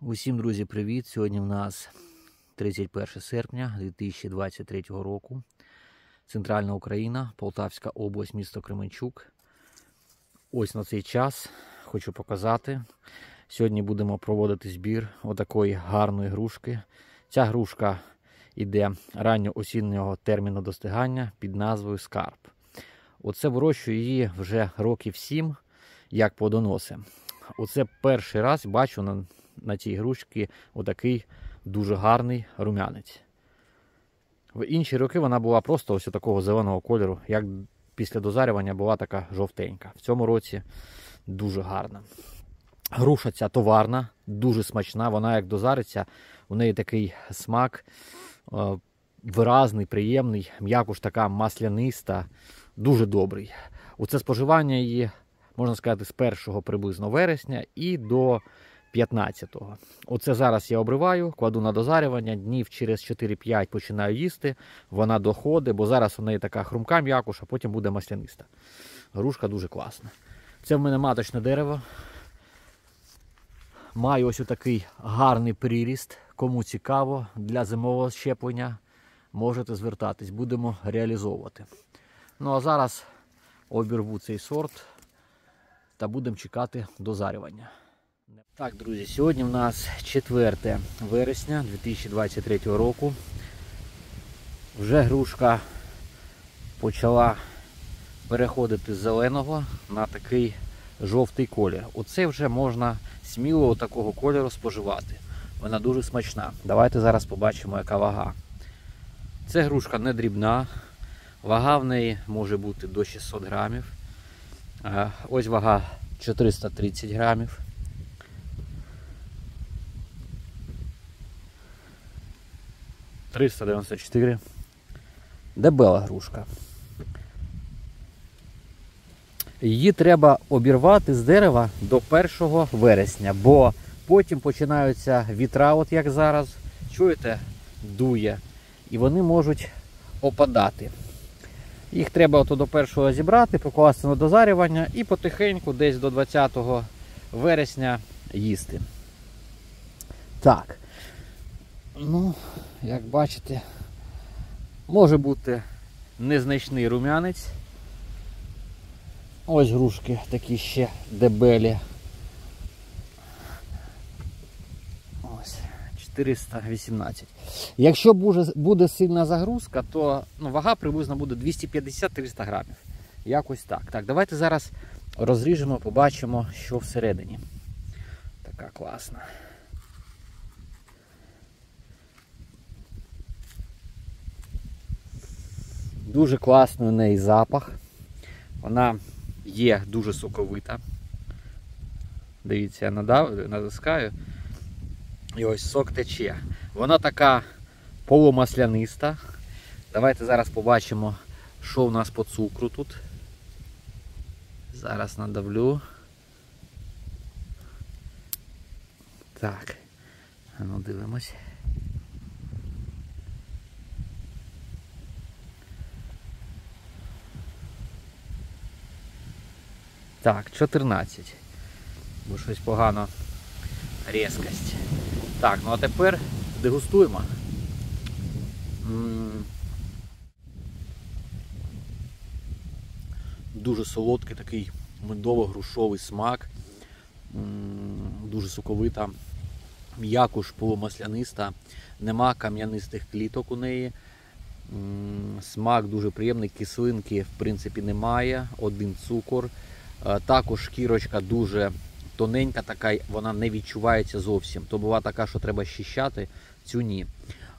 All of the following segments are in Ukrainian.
Усім, друзі, привіт! Сьогодні в нас 31 серпня 2023 року. Центральна Україна, Полтавська область, місто Кременчук. Ось на цей час хочу показати. Сьогодні будемо проводити збір отакої гарної грушки. Ця грушка йде ранньоосіннього терміну достигання під назвою Скарб. Оце вирощую її вже років 7, як плодоноси. Оце перший раз бачу на цій грушці отакий дуже гарний рум'янець. В інші роки вона була просто ось такого зеленого кольору, як після дозарювання була така жовтенька. В цьому році дуже гарна. Груша ця товарна, дуже смачна, вона як дозариться, у неї такий смак виразний, приємний, м'якуш така масляниста, дуже добрий. Оце споживання її, можна сказати, з 1 приблизно вересня і до 15-го. Оце зараз я обриваю, кладу на дозарювання, днів через 4-5 починаю їсти, вона доходить, бо зараз у неї така хрумка м'якуш, а потім буде масляниста. Грушка дуже класна. Це в мене маточне дерево. Маю ось такий гарний приріст. Кому цікаво, для зимового щеплення можете звертатись, будемо реалізовувати. Ну а зараз обірву цей сорт та будемо чекати дозарювання. Так, друзі, сьогодні в нас 4 вересня 2023 року. Вже грушка почала переходити з зеленого на такий жовтий колір. Оце вже можна сміло такого кольору споживати. Вона дуже смачна. Давайте зараз побачимо, яка вага. Це грушка не дрібна. Вага в неї може бути до 600 грамів. Ось вага 430 грамів. $394. Дебела грушка. Її треба обірвати з дерева до 1 вересня, бо потім починаються вітра, от як зараз. Чуєте? Дує. І вони можуть опадати. Їх треба до 1-го зібрати, покласти на дозарювання і потихеньку десь до 20 вересня їсти. Так. Ну, як бачите, може бути незначний рум'янець. Ось грушки такі ще дебелі. Ось, 418. Якщо буде сильна загрузка, то вага приблизно буде 250-300 грамів. Якось так. Так, давайте зараз розріжемо, побачимо, що всередині. Така класна. Дуже класний у неї запах. Вона є дуже соковита. Дивіться, я натискаю. І ось сок тече. Вона така полумасляниста. Давайте зараз побачимо, що у нас по цукру тут. Зараз надавлю. Так. Ну, дивимось. Так, 14. Бо щось погано різкость. Так, ну а тепер дегустуємо. Дуже солодкий такий медово-грушовий смак. Дуже соковита. М'якуш полумасляниста. Нема кам'янистих кліток у неї. Смак дуже приємний. Кислинки в принципі немає. Один цукор. Також шкірочка дуже тоненька, така, вона не відчувається зовсім. То була така, що треба щищати, цю ні.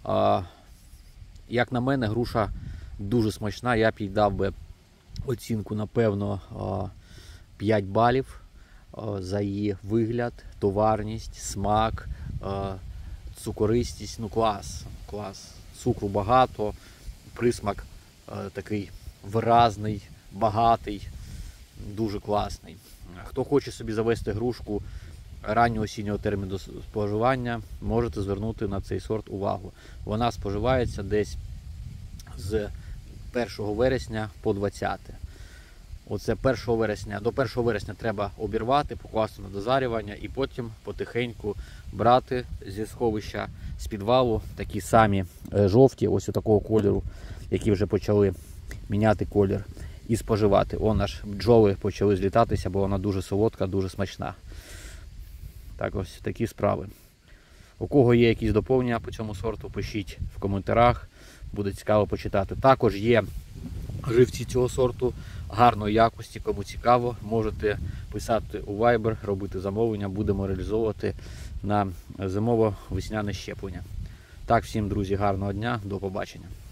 Як на мене, груша дуже смачна. Я б їй дав би оцінку, напевно, 5 балів за її вигляд, товарність, смак, цукористість. Ну клас, клас. Цукру багато, присмак такий виразний, багатий. Дуже класний. Хто хоче собі завести грушку раннього осіннього терміну споживання, можете звернути на цей сорт увагу. Вона споживається десь з 1 вересня по 20. Оце 1 вересня. До 1 вересня треба обірвати, покласти на дозарювання і потім потихеньку брати зі сховища, з підвалу такі самі жовті, ось у такого кольору, які вже почали міняти колір, і споживати. Он аж бджоли почали злітатися, бо вона дуже солодка, дуже смачна. Так, ось такі справи. У кого є якісь доповнення по цьому сорту, пишіть в коментарях, буде цікаво почитати. Також є живці цього сорту гарної якості, кому цікаво, можете писати у Viber, робити замовлення, будемо реалізовувати на зимово-весняне щеплення. Так, всім, друзі, гарного дня, до побачення.